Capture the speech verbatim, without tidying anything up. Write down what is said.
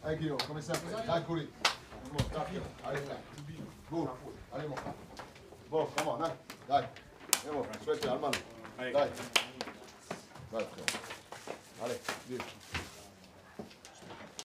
Anch'io, come sempre. Dai, qui. Allez, go. Allez, mon frère. Bon, come on, hein. Dai. Andiamo, Suerte, hermano. Dai. Dai, frère. Allez, vieni.